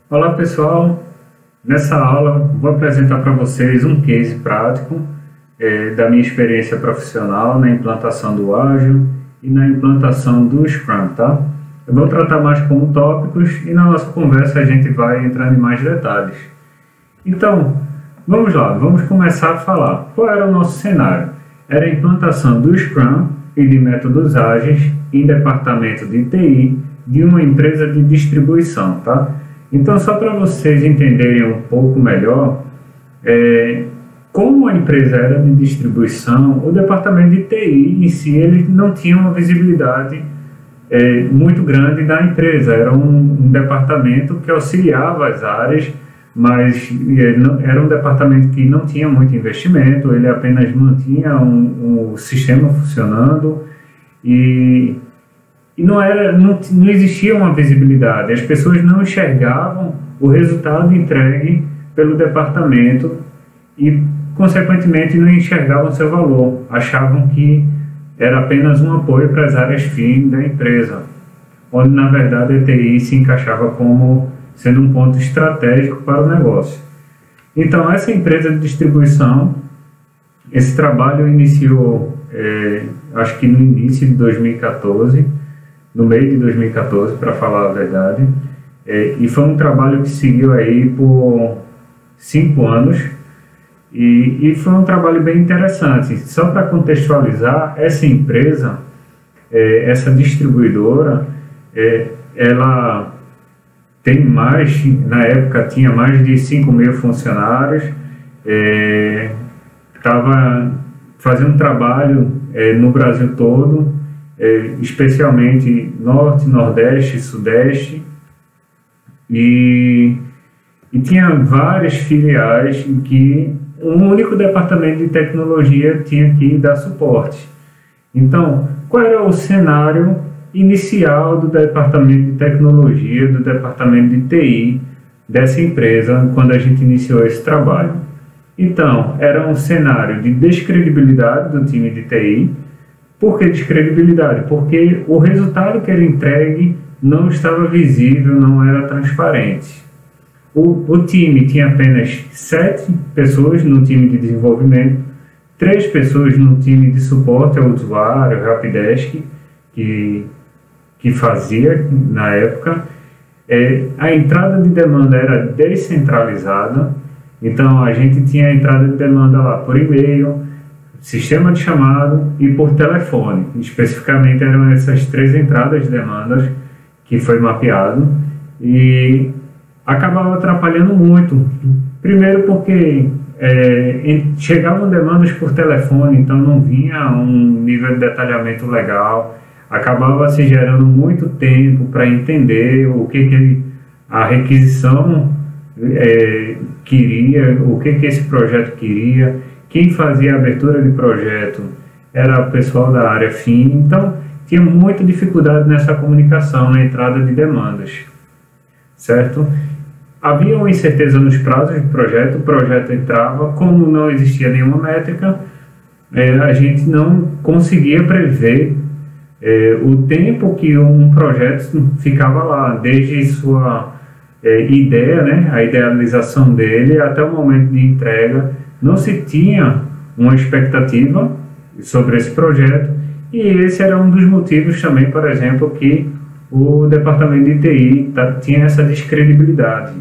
Olá pessoal, nessa aula vou apresentar para vocês um case prático da minha experiência profissional na implantação do Ágil e na implantação do Scrum, tá? Eu vou tratar mais como tópicos e na nossa conversa a gente vai entrar em mais detalhes. Então, vamos lá, vamos começar a falar. Qual era o nosso cenário? Era a implantação do Scrum e de métodos ágeis em departamento de TI de uma empresa de distribuição, tá? Então, só para vocês entenderem um pouco melhor, como a empresa era de distribuição, o departamento de TI em si ele não tinha uma visibilidade muito grande da empresa. Era um departamento que auxiliava as áreas, mas era um departamento que não tinha muito investimento, ele apenas mantinha um sistema funcionando e não existia uma visibilidade, as pessoas não enxergavam o resultado entregue pelo departamento e, consequentemente, não enxergavam seu valor, achavam que era apenas um apoio para as áreas fim da empresa, onde, na verdade, a TI se encaixava como sendo um ponto estratégico para o negócio. Então, essa empresa de distribuição, esse trabalho iniciou, acho que no início de 2014, no meio de 2014, para falar a verdade, e foi um trabalho que seguiu aí por 5 anos, e foi um trabalho bem interessante. Só para contextualizar, essa empresa, essa distribuidora, ela tem mais, na época tinha mais de 5.000 funcionários, estava fazendo trabalho no Brasil todo, especialmente Norte, Nordeste, Sudeste, e tinha várias filiais em que um único departamento de tecnologia tinha que dar suporte. Então, qual era o cenário inicial do departamento de tecnologia, do departamento de TI dessa empresa quando a gente iniciou esse trabalho? Então, era um cenário de descredibilidade do time de TI. Por que descredibilidade? Porque o resultado que era entregue não estava visível, não era transparente. O time tinha apenas 7 pessoas no time de desenvolvimento, 3 pessoas no time de suporte ao usuário, Helpdesk, que fazia na época. A entrada de demanda era descentralizada, então a gente tinha a entrada de demanda lá por e-mail, sistema de chamado e por telefone. Especificamente eram essas 3 entradas de demandas que foi mapeado e acabava atrapalhando muito. Primeiro porque chegavam demandas por telefone, então não vinha um nível de detalhamento legal, acabava se gerando muito tempo para entender o que a requisição queria, o que esse projeto queria. Quem fazia a abertura de projeto era o pessoal da área fim, então tinha muita dificuldade nessa comunicação, na entrada de demandas, certo? Havia uma incerteza nos prazos de projeto, o projeto entrava, como não existia nenhuma métrica, a gente não conseguia prever o tempo que um projeto ficava lá, desde sua ideia, né, a idealização dele, até o momento de entrega. Não se tinha uma expectativa sobre esse projeto e esse era um dos motivos também, por exemplo, que o departamento de TI tinha essa descredibilidade.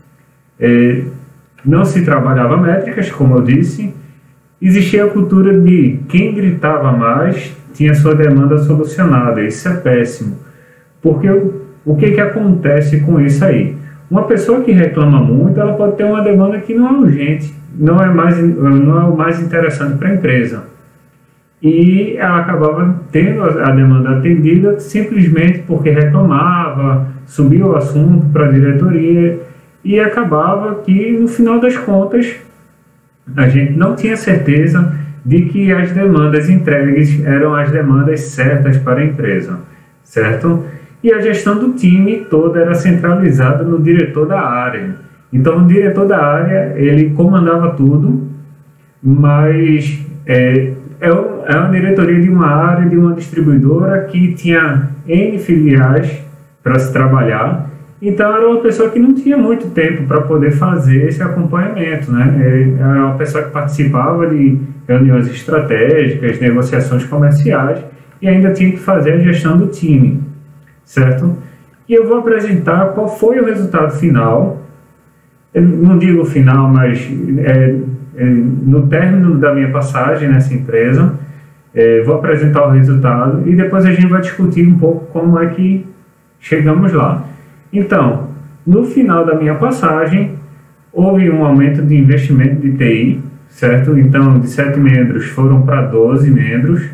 Não se trabalhava métricas, como eu disse, existia a cultura de quem gritava mais tinha sua demanda solucionada. Isso é péssimo, porque o que acontece com isso aí? Uma pessoa que reclama muito, ela pode ter uma demanda que não é urgente, não é o mais interessante para a empresa. E ela acabava tendo a demanda atendida simplesmente porque reclamava, subia o assunto para a diretoria e acabava que, no final das contas, a gente não tinha certeza de que as demandas entregues eram as demandas certas para a empresa, certo? E a gestão do time toda era centralizada no diretor da área. Então, o diretor da área, ele comandava tudo, mas é uma diretoria de uma área, de uma distribuidora que tinha N filiais para se trabalhar Então era uma pessoa que não tinha muito tempo para poder fazer esse acompanhamento, né? Era uma pessoa que participava de reuniões estratégicas, negociações comerciais e ainda tinha que fazer a gestão do time, certo? E eu vou apresentar qual foi o resultado final. Eu não digo final, mas no término da minha passagem nessa empresa, vou apresentar o resultado e depois a gente vai discutir um pouco como é que chegamos lá. Então, no final da minha passagem, houve um aumento de investimento de TI, certo? Então, de 7 membros foram para 12 membros,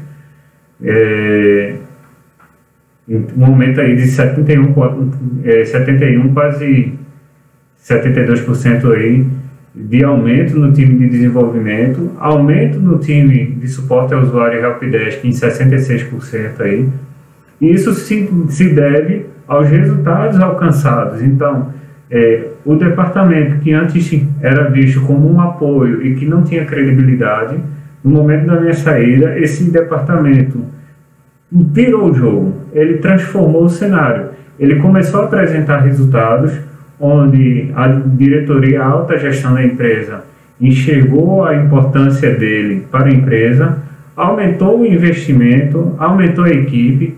um aumento aí de 71, quase 72% aí de aumento no time de desenvolvimento, aumento no time de suporte ao usuário e helpdesk em 66% aí. E isso se deve aos resultados alcançados. Então, o departamento que antes era visto como um apoio e que não tinha credibilidade, no momento da minha saída, esse departamento virou o jogo, ele transformou o cenário, ele começou a apresentar resultados onde a diretoria, a alta gestão da empresa enxergou a importância dele para a empresa, aumentou o investimento, aumentou a equipe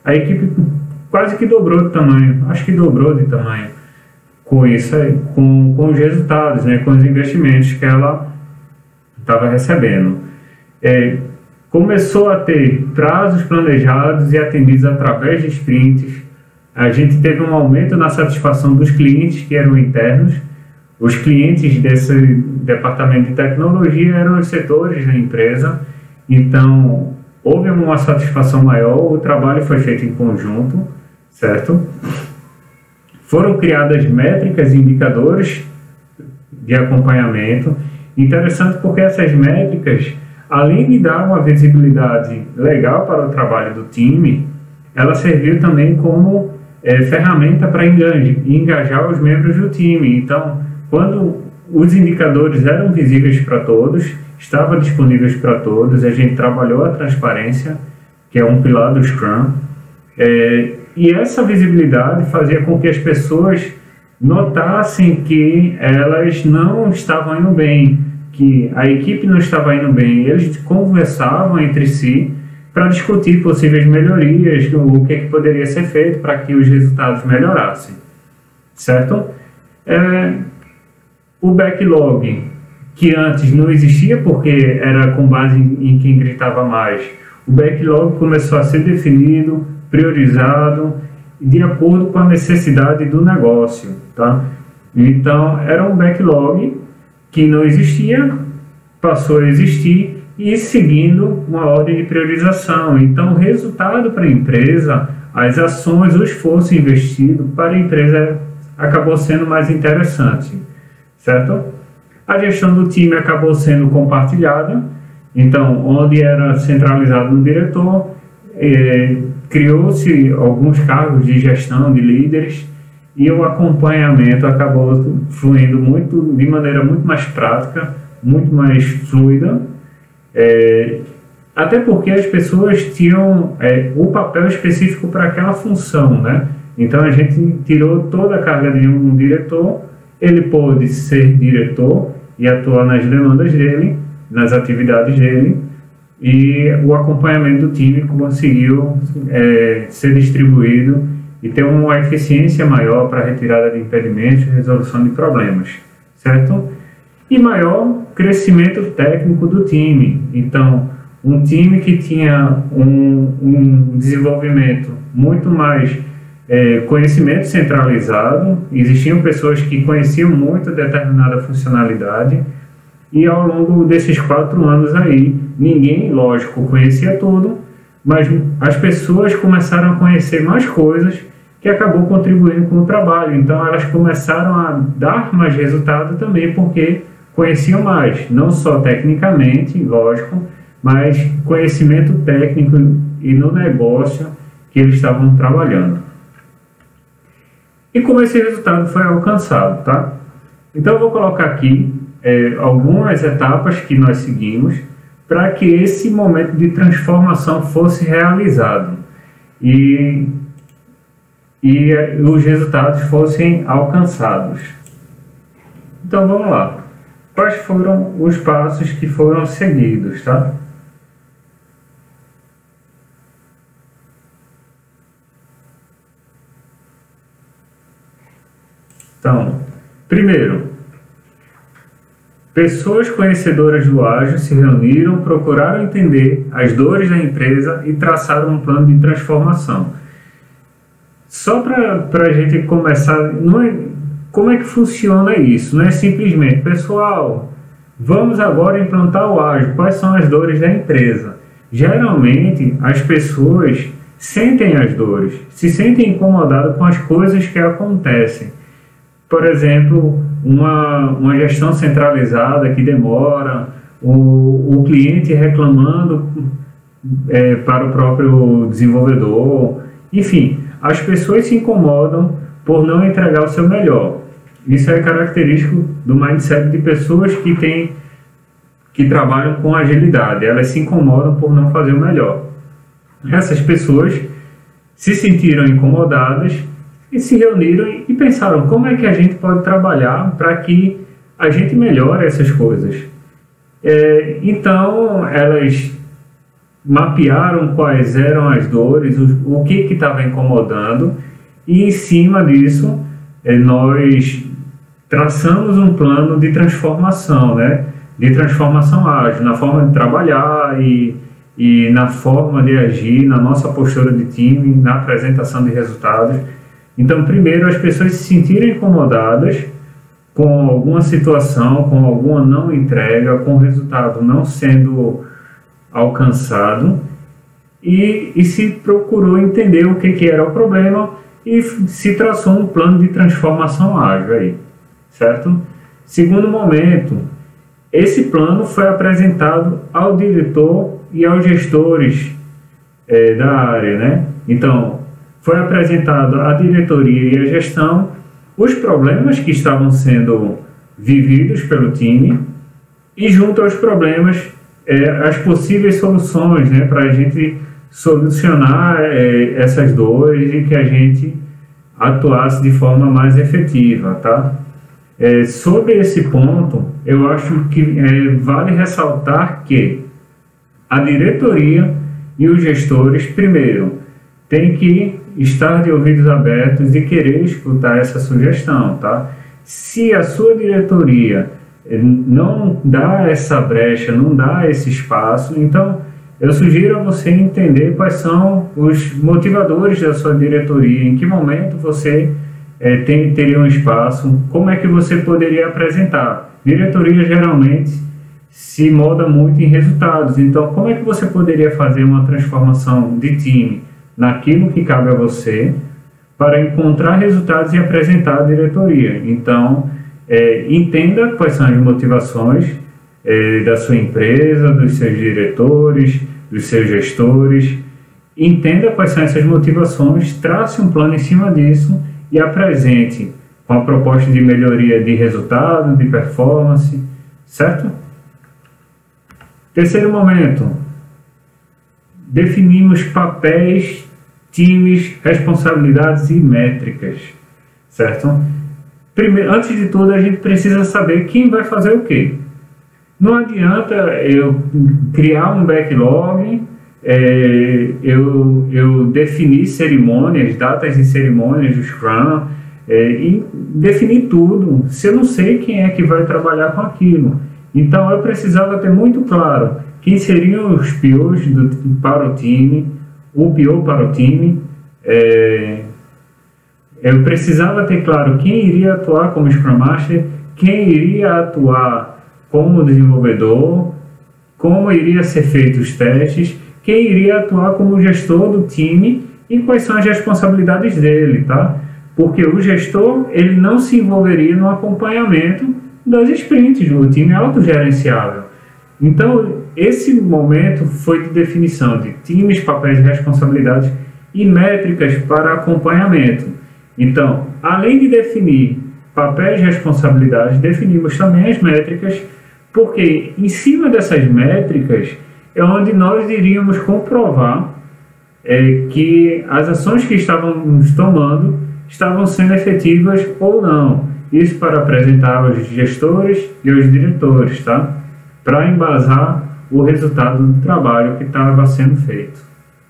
quase que dobrou de tamanho, acho que dobrou de tamanho com isso aí, com os resultados, né, com os investimentos que ela estava recebendo. Começou a ter prazos planejados e atendidos através de sprints. A gente teve um aumento na satisfação dos clientes que eram internos. Os clientes desse departamento de tecnologia eram os setores da empresa, então houve uma satisfação maior, o trabalho foi feito em conjunto, certo? Foram criadas métricas e indicadores de acompanhamento. Interessante porque essas métricas, além de dar uma visibilidade legal para o trabalho do time, ela serviu também como ferramenta para engajar os membros do time. Então, quando os indicadores eram visíveis para todos, estavam disponíveis para todos, a gente trabalhou a transparência, que é um pilar do Scrum, e essa visibilidade fazia com que as pessoas notassem que elas não estavam indo bem, que a equipe não estava indo bem. Eles conversavam entre si para discutir possíveis melhorias, o que poderia ser feito para que os resultados melhorassem, certo? O backlog, que antes não existia porque era com base em quem gritava mais, o backlog começou a ser definido, priorizado, de acordo com a necessidade do negócio, tá? Então, era um backlog que não existia, passou a existir e seguindo uma ordem de priorização. Então, o resultado para a empresa, as ações, o esforço investido para a empresa acabou sendo mais interessante, certo? A gestão do time acabou sendo compartilhada, então, onde era centralizado no diretor, criou-se alguns cargos de gestão, de líderes, e o acompanhamento acabou fluindo de maneira muito mais prática, muito mais fluida, até porque as pessoas tinham o papel específico para aquela função, né? Então a gente tirou toda a carga de um diretor, ele pôde ser diretor e atuar nas demandas dele, nas atividades dele, e o acompanhamento do time conseguiu ser distribuído e ter uma eficiência maior para a retirada de impedimentos e resolução de problemas, certo? E maior crescimento técnico do time. Então, um time que tinha um desenvolvimento muito mais conhecimento centralizado, existiam pessoas que conheciam muito determinada funcionalidade, e ao longo desses 4 anos aí, ninguém, lógico, conhecia tudo, mas as pessoas começaram a conhecer mais coisas que acabou contribuindo com o trabalho. Então elas começaram a dar mais resultado também porque conheciam mais, não só tecnicamente, lógico, mas conhecimento técnico e no negócio que eles estavam trabalhando. E como esse resultado foi alcançado, tá? Então eu vou colocar aqui algumas etapas que nós seguimos para que esse momento de transformação fosse realizado. E e os resultados fossem alcançados. Então vamos lá. Quais foram os passos que foram seguidos, tá? Então, primeiro, pessoas conhecedoras do ágil se reuniram, procuraram entender as dores da empresa e traçaram um plano de transformação. Só para a gente começar, como é que funciona isso? Não é simplesmente, pessoal, vamos agora implantar o ágil, quais são as dores da empresa? Geralmente, as pessoas sentem as dores, se sentem incomodadas com as coisas que acontecem. Por exemplo, uma gestão centralizada que demora, o cliente reclamando para o próprio desenvolvedor. Enfim, as pessoas se incomodam por não entregar o seu melhor. Isso é característico do mindset de pessoas que trabalham com agilidade. Elas se incomodam por não fazer o melhor. Essas pessoas se sentiram incomodadas e se reuniram e pensaram como é que a gente pode trabalhar para que a gente melhore essas coisas. Então, elas mapearam quais eram as dores, o que estava incomodando, e em cima disso, nós traçamos um plano de transformação, né? De transformação ágil, na forma de trabalhar e na forma de agir, na nossa postura de time, na apresentação de resultados. Então, primeiro, as pessoas se sentiram incomodadas com alguma situação, com alguma não entrega, com o resultado não sendo alcançado, e se procurou entender o que era o problema e se traçou um plano de transformação ágil aí, certo? Segundo momento, esse plano foi apresentado ao diretor e aos gestores da área, né? Então, foi apresentado à diretoria e à gestão os problemas que estavam sendo vividos pelo time e, junto aos problemas, as possíveis soluções, né, para a gente solucionar essas dores e que a gente atuasse de forma mais efetiva, tá? Sobre esse ponto, eu acho que vale ressaltar que a diretoria e os gestores, primeiro, têm que estar de ouvidos abertos e querer escutar essa sugestão, tá? Se a sua diretoria não dá essa brecha, não dá esse espaço, então eu sugiro a você entender quais são os motivadores da sua diretoria, em que momento você teria um espaço, como é que você poderia apresentar. Diretoria geralmente se molda muito em resultados, então como é que você poderia fazer uma transformação de time naquilo que cabe a você para encontrar resultados e apresentar à diretoria. Então, entenda quais são as motivações da sua empresa, dos seus diretores, dos seus gestores. Entenda quais são essas motivações, trace um plano em cima disso e apresente com a proposta de melhoria de resultado, de performance, certo? Terceiro momento, definimos papéis, times, responsabilidades e métricas, certo? Primeiro, antes de tudo, a gente precisa saber quem vai fazer o quê. Não adianta eu criar um backlog, eu definir cerimônias, datas de cerimônias do Scrum, e definir tudo, se eu não sei quem é que vai trabalhar com aquilo. Então, eu precisava ter muito claro quem seriam os POs para o time, o PO para o time. Eu precisava ter claro quem iria atuar como Scrum Master, quem iria atuar como desenvolvedor, como iria ser feitos os testes, quem iria atuar como gestor do time e quais são as responsabilidades dele, tá? Porque o gestor, ele não se envolveria no acompanhamento das sprints, o time é autogerenciável. Então, esse momento foi de definição de times, papéis e responsabilidades e métricas para acompanhamento. Então, além de definir papéis e responsabilidades, definimos também as métricas, porque em cima dessas métricas é onde nós iríamos comprovar que as ações que estávamos tomando estavam sendo efetivas ou não. Isso para apresentar aos gestores e aos diretores, tá? Para embasar o resultado do trabalho que estava sendo feito.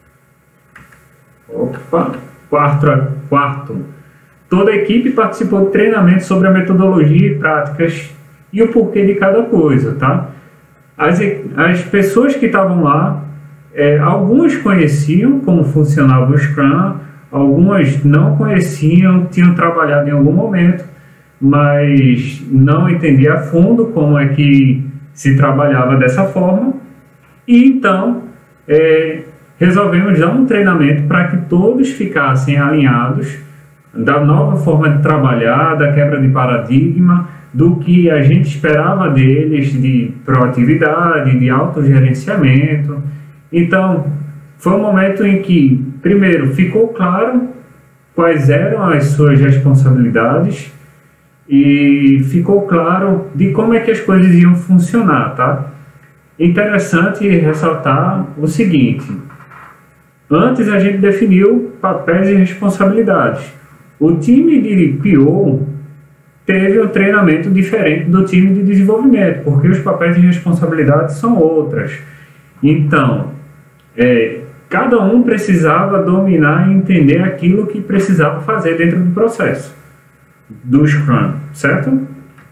Quarto. Toda a equipe participou de treinamento sobre a metodologia e práticas e o porquê de cada coisa, tá? As pessoas que estavam lá, algumas conheciam como funcionava o Scrum, algumas não conheciam, tinham trabalhado em algum momento, mas não entendia a fundo como é que se trabalhava dessa forma, e então resolvemos dar um treinamento para que todos ficassem alinhados da nova forma de trabalhar, da quebra de paradigma, do que a gente esperava deles, de proatividade, de autogerenciamento. Então, foi um momento em que, primeiro, ficou claro quais eram as suas responsabilidades e ficou claro de como é que as coisas iam funcionar, tá? Interessante ressaltar o seguinte: antes a gente definiu papéis e responsabilidades. O time de PO teve um treinamento diferente do time de desenvolvimento, porque os papéis e responsabilidades são outras. Então, cada um precisava dominar e entender aquilo que precisava fazer dentro do processo do Scrum, certo?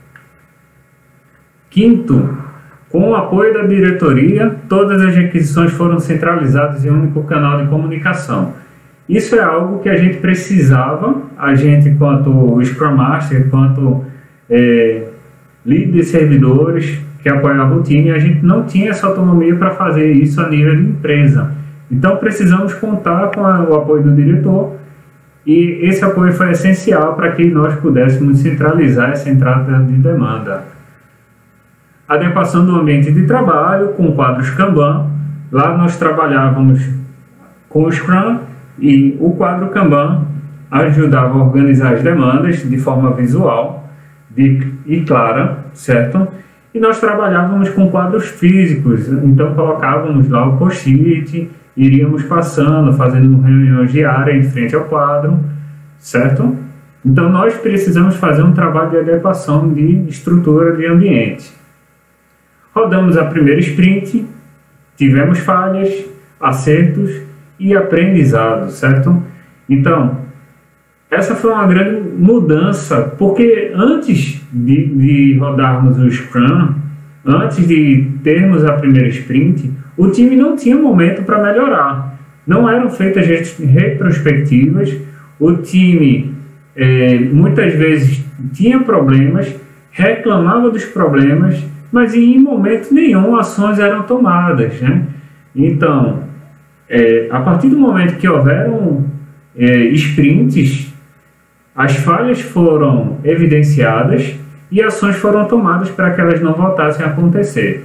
Quinto, com o apoio da diretoria, todas as requisições foram centralizadas em um único canal de comunicação. Isso é algo que a gente precisava, a gente quanto Scrum Master, quanto líder de servidores que apoiavam o time, a gente não tinha essa autonomia para fazer isso a nível de empresa. Então precisamos contar com o apoio do diretor, e esse apoio foi essencial para que nós pudéssemos centralizar essa entrada de demanda. Adequação do ambiente de trabalho com quadros Kanban. Lá nós trabalhávamos com o Scrum, e o quadro Kanban ajudava a organizar as demandas de forma visual e clara, certo? E nós trabalhávamos com quadros físicos, então colocávamos lá o post-it, iríamos passando, fazendo reuniões diárias em frente ao quadro, certo? Então nós precisamos fazer um trabalho de adequação de estrutura de ambiente. Rodamos a primeira sprint, tivemos falhas, acertos e aprendizado, certo? Então, essa foi uma grande mudança, porque antes de rodarmos o Scrum, antes de termos a primeira sprint, o time não tinha momento para melhorar. Não eram feitas retrospectivas, o time muitas vezes tinha problemas, reclamava dos problemas, mas em momento nenhum ações eram tomadas, né? Então, a partir do momento que houveram sprints, as falhas foram evidenciadas e ações foram tomadas para que elas não voltassem a acontecer.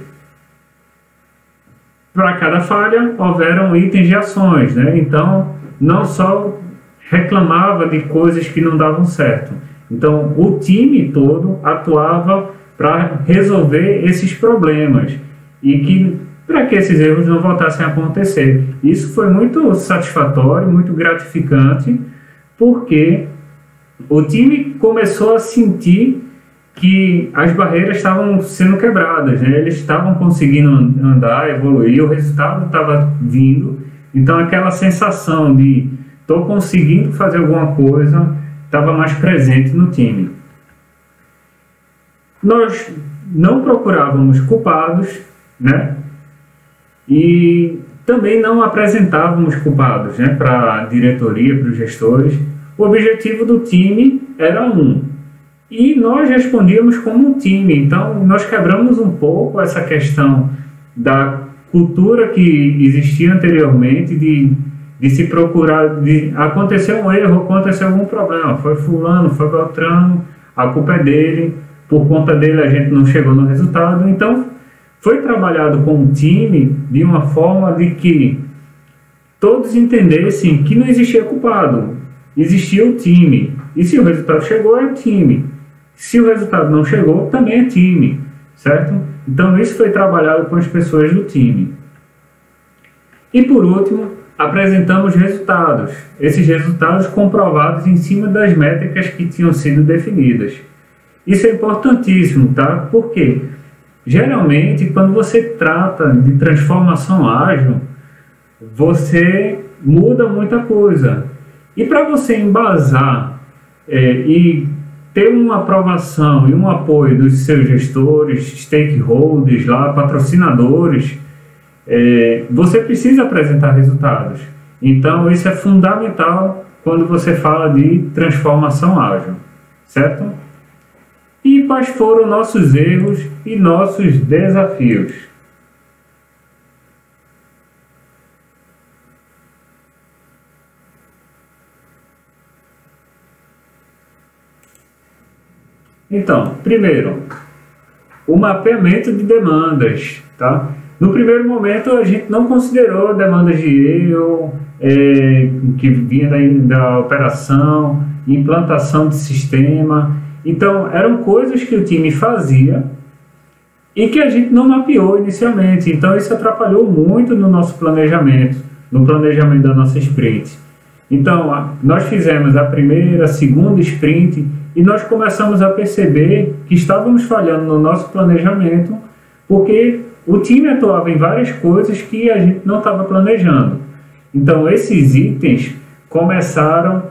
Para cada falha, houveram itens de ações, né? Então, não só reclamava de coisas que não davam certo. Então, o time todo atuava para resolver esses problemas e para que esses erros não voltassem a acontecer. Isso foi muito satisfatório, muito gratificante, porque o time começou a sentir que as barreiras estavam sendo quebradas, né? Eles estavam conseguindo andar, evoluir, o resultado estava vindo. Então aquela sensação de estou conseguindo fazer alguma coisa estava mais presente no time. Nós não procurávamos culpados, né? E também não apresentávamos culpados, né, para a diretoria, para os gestores. O objetivo do time era e nós respondíamos como um time. Então nós quebramos um pouco essa questão da cultura que existia anteriormente de se procurar, de acontecer um erro, acontecer algum problema, foi fulano, foi Beltrano, a culpa é dele, por conta dele a gente não chegou no resultado. Então foi trabalhado com um time de uma forma de que todos entendessem que não existia culpado, existia o time. E se o resultado chegou, é time. Se o resultado não chegou, também é time, certo? Então isso foi trabalhado com as pessoas do time. E por último, apresentamos resultados. Esses resultados comprovados em cima das métricas que tinham sido definidas. Isso é importantíssimo, tá? Porque geralmente quando você trata de transformação ágil, você muda muita coisa. E para você embasar e ter uma aprovação e um apoio dos seus gestores, stakeholders, lá, patrocinadores, você precisa apresentar resultados. Então, isso é fundamental quando você fala de transformação ágil, certo? E quais foram nossos erros e nossos desafios? Então, primeiro, o mapeamento de demandas, tá? No primeiro momento, a gente não considerou demandas de erro, que vinha da operação, implantação de sistema. Então, eram coisas que o time fazia e que a gente não mapeou inicialmente. Então, isso atrapalhou muito no nosso planejamento, no planejamento da nossa sprint. Então, nós fizemos a primeira, a segunda sprint e nós começamos a perceber que estávamos falhando no nosso planejamento porque o time atuava em várias coisas que a gente não estava planejando. Então, esses itens começaram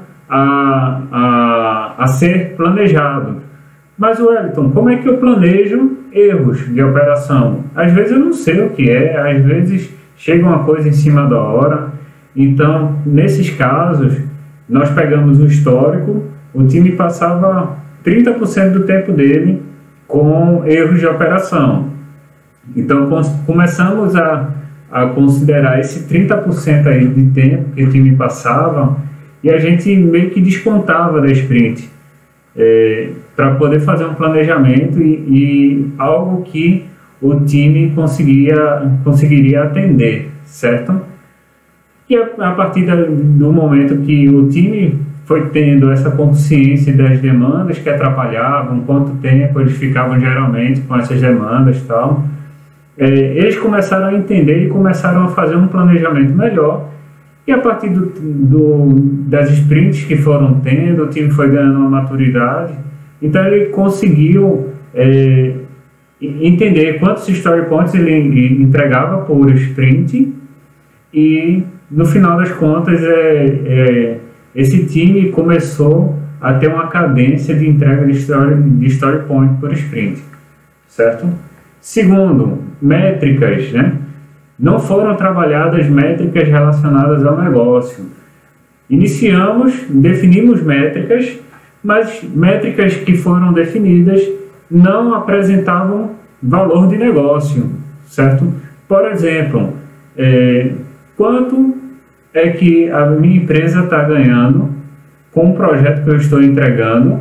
a ser planejados. Mas, Wellington, como é que eu planejo erros de operação? Às vezes eu não sei o que é, às vezes chega uma coisa em cima da hora. Então, nesses casos, nós pegamos o histórico, o time passava 30% do tempo dele com erros de operação. Então, começamos a considerar esse 30% aí de tempo que o time passava e a gente meio que descontava da sprint para poder fazer um planejamento e algo que o time conseguiria atender, certo? E a partir do momento que o time foi tendo essa consciência das demandas que atrapalhavam, quanto tempo eles ficavam geralmente com essas demandas e tal, eles começaram a entender e começaram a fazer um planejamento melhor. E a partir das sprints que foram tendo, o time foi ganhando uma maturidade. Então ele conseguiu entender quantos story points ele entregava por sprint e no final das contas esse time começou a ter uma cadência de entrega de story point por sprint, certo? Segundo, métricas, né? Não foram trabalhadas métricas relacionadas ao negócio. Definimos métricas, mas métricas que foram definidas não apresentavam valor de negócio, certo? Por exemplo, quanto é que a minha empresa está ganhando com o projeto que eu estou entregando,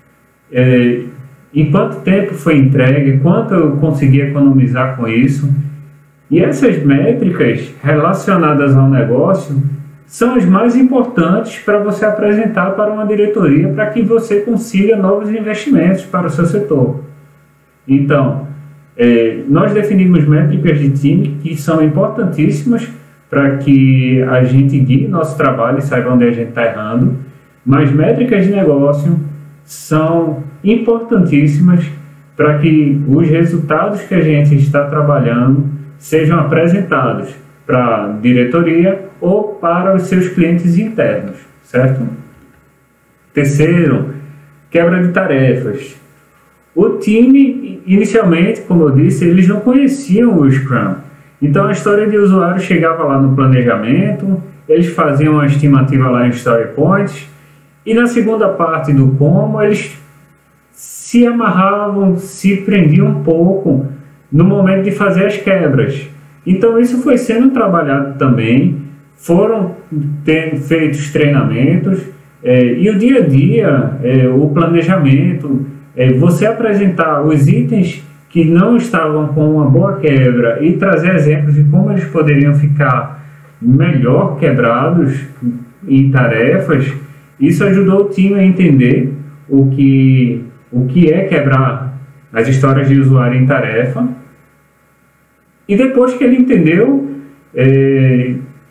em quanto tempo foi entregue, quanto eu consegui economizar com isso. E essas métricas relacionadas ao negócio são as mais importantes para você apresentar para uma diretoria para que você consiga novos investimentos para o seu setor. Então, nós definimos métricas de time que são importantíssimas para que a gente guie nosso trabalho e saiba onde a gente está errando, mas métricas de negócio são importantíssimas para que os resultados que a gente está trabalhando sejam apresentados para a diretoria ou para os seus clientes internos, certo? Terceiro, quebra de tarefas. O time, inicialmente, como eu disse, eles não conheciam o Scrum. Então, a história de usuário chegava lá no planejamento, eles faziam uma estimativa lá em Story Points, e na segunda parte do como, eles se amarravam, se prendiam um pouco no momento de fazer as quebras. Então, isso foi sendo trabalhado também, foram feitos treinamentos, e o dia a dia, o planejamento, você apresentar os itens que não estavam com uma boa quebra e trazer exemplos de como eles poderiam ficar melhor quebrados em tarefas, isso ajudou o time a entender o que é quebrar as histórias de usuário em tarefa. E depois que ele entendeu,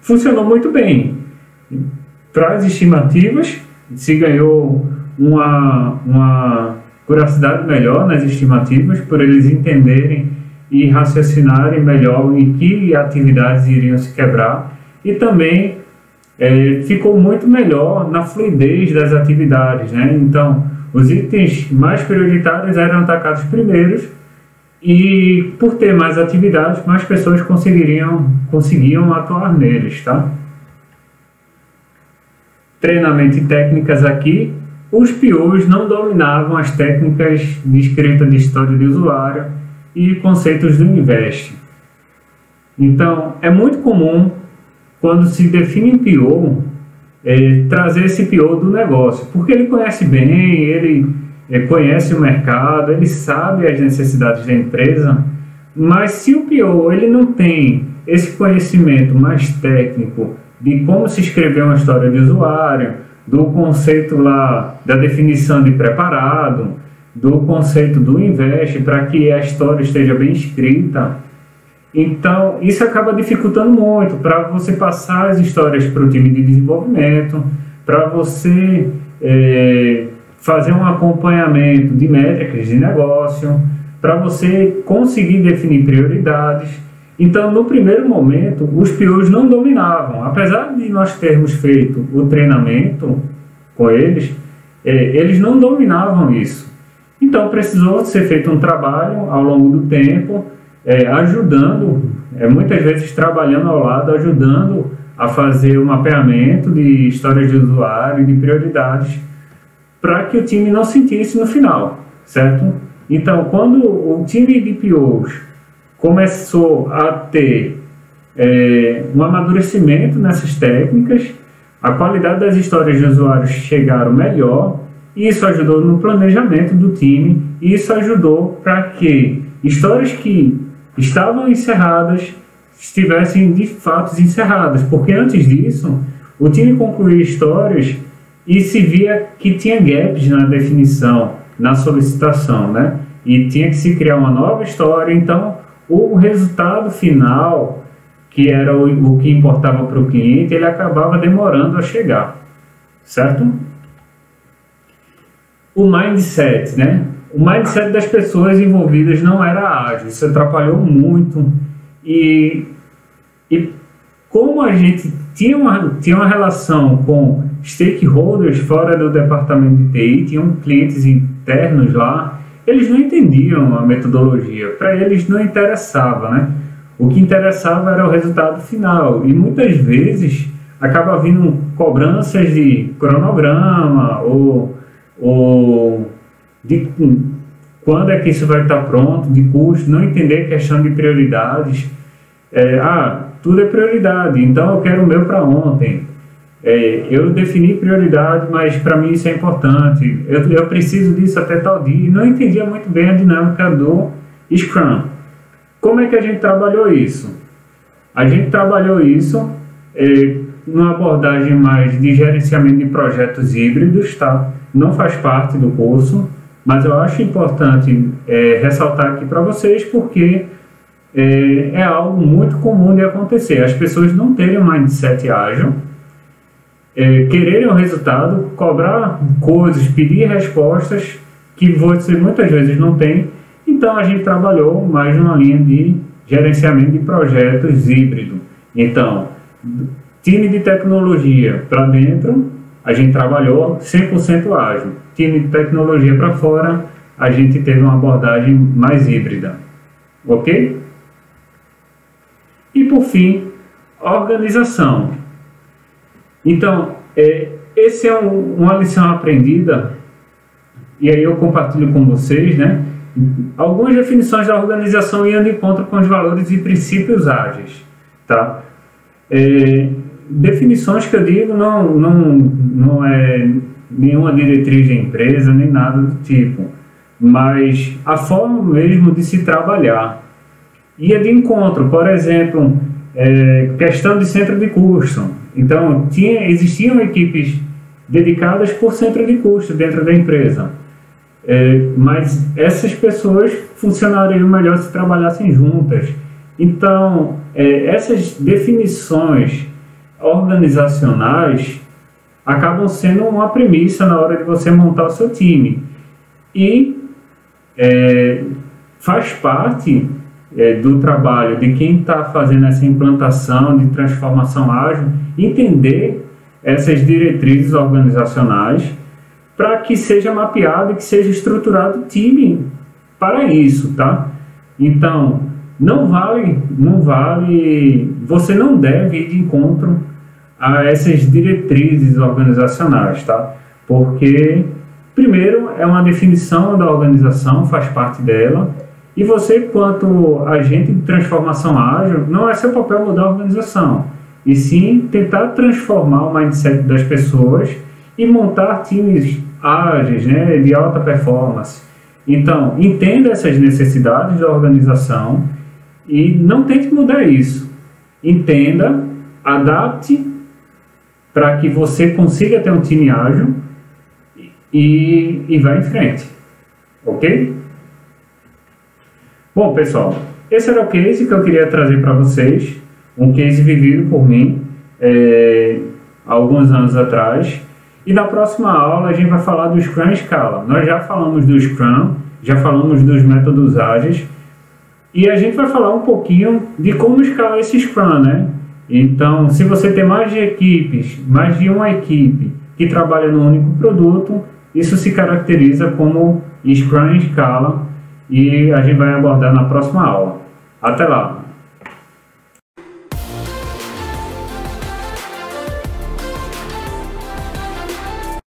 funcionou muito bem. Para as estimativas, se ganhou uma curiosidade melhor nas estimativas, por eles entenderem e raciocinarem melhor em que atividades iriam se quebrar, e também ficou muito melhor na fluidez das atividades, né? Então, os itens mais prioritários eram atacados primeiros, e por ter mais atividades, mais pessoas conseguiam atuar neles, tá? Treinamento e técnicas aqui. Os POs não dominavam as técnicas de escrita de história de usuário e conceitos do Invest. Então, é muito comum, quando se define PO, trazer esse PO do negócio, porque ele conhece bem, ele conhece o mercado, ele sabe as necessidades da empresa, mas se o PO ele não tem esse conhecimento mais técnico de como se escrever uma história de usuário, do conceito lá da definição de preparado, do conceito do Invest para que a história esteja bem escrita, então isso acaba dificultando muito para você passar as histórias para o time de desenvolvimento, para você fazer um acompanhamento de métricas de negócio, para você conseguir definir prioridades. Então, no primeiro momento, os POs não dominavam. Apesar de nós termos feito o treinamento com eles, eles não dominavam isso. Então, precisou ser feito um trabalho ao longo do tempo, ajudando, muitas vezes trabalhando ao lado, ajudando a fazer o mapeamento de histórias de usuário e de prioridades, para que o time não sentisse no final, certo? Então, quando o time de POs começou a ter um amadurecimento nessas técnicas, a qualidade das histórias de usuários chegaram melhor, e isso ajudou no planejamento do time, e isso ajudou para que histórias que estavam encerradas estivessem de fato encerradas, porque antes disso o time concluía histórias e se via que tinha gaps na definição, na solicitação, né? E tinha que se criar uma nova história. Então o resultado final, que era o que importava para o cliente, ele acabava demorando a chegar, certo? O mindset, né? O mindset das pessoas envolvidas não era ágil, isso atrapalhou muito. E como a gente tinha uma relação com stakeholders fora do departamento de TI, tinham clientes internos lá, eles não entendiam a metodologia, para eles não interessava, né? O que interessava era o resultado final, e muitas vezes acaba vindo cobranças de cronograma ou de quando é que isso vai estar pronto, de custo, não entender questão de prioridades. Tudo é prioridade, então eu quero o meu para ontem. Eu defini prioridade, mas para mim isso é importante. Eu preciso disso até tal dia. E não entendia muito bem a dinâmica do Scrum. Como é que a gente trabalhou isso? A gente trabalhou isso numa abordagem mais de gerenciamento de projetos híbridos, tá? Não faz parte do curso, mas eu acho importante ressaltar aqui para vocês, porque é algo muito comum de acontecer. As pessoas não terem um mindset ágil, quererem o resultado, cobrar coisas, pedir respostas que você muitas vezes não tem. Então a gente trabalhou mais numa linha de gerenciamento de projetos híbrido. Então, time de tecnologia para dentro, a gente trabalhou 100% ágil. Time de tecnologia para fora, a gente teve uma abordagem mais híbrida. Ok? E por fim, organização. Então, esse é uma lição aprendida, e aí eu compartilho com vocês, né? Algumas definições da organização iam de encontro com os valores e princípios ágeis, tá? Definições que eu digo não é nenhuma diretriz de empresa, nem nada do tipo, mas a forma mesmo de se trabalhar. Ia de encontro, por exemplo, questão de centro de custo. Então, existiam equipes dedicadas por centro de custo dentro da empresa. Mas essas pessoas funcionariam melhor se trabalhassem juntas. Então, essas definições organizacionais acabam sendo uma premissa na hora de você montar o seu time. E faz parte do trabalho de quem está fazendo essa implantação de transformação ágil, entender essas diretrizes organizacionais para que seja mapeado e que seja estruturado o time para isso, tá? Então, você não deve ir de encontro a essas diretrizes organizacionais, tá? Porque, primeiro, é uma definição da organização, faz parte dela, e você, quanto agente de transformação ágil, não é seu papel mudar a organização, e sim tentar transformar o mindset das pessoas e montar times ágeis, né, de alta performance. Então, entenda essas necessidades da organização e não tente mudar isso. Entenda, adapte para que você consiga ter um time ágil e vá em frente. Ok? Bom, pessoal, esse era o case que eu queria trazer para vocês. Um case vivido por mim há alguns anos atrás. E na próxima aula a gente vai falar do Scrum em escala. Nós já falamos do Scrum, já falamos dos métodos ágeis, e a gente vai falar um pouquinho de como escalar esse Scrum, né? Então, se você tem mais de equipes, mais de uma equipe que trabalha no único produto, isso se caracteriza como Scrum em escala, e a gente vai abordar na próxima aula. Até lá!